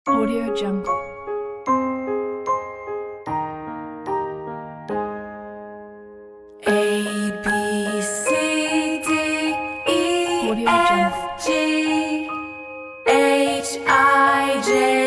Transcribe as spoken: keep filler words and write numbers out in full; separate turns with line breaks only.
Audio Jungle.
A, B, C, D, E,
Audio
F, G, H, I, J,